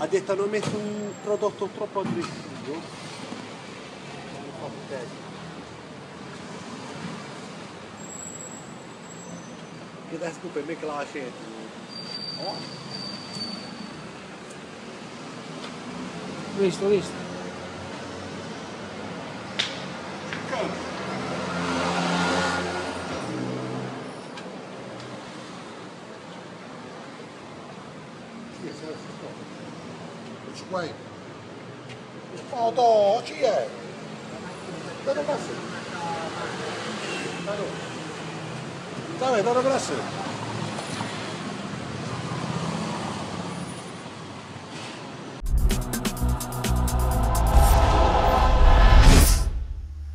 detto non metto un prodotto troppo aggressivo. Che da scopo per me che la scelta. Visto. Guai. Oh, to, ci è. Dove passa? Dove passa?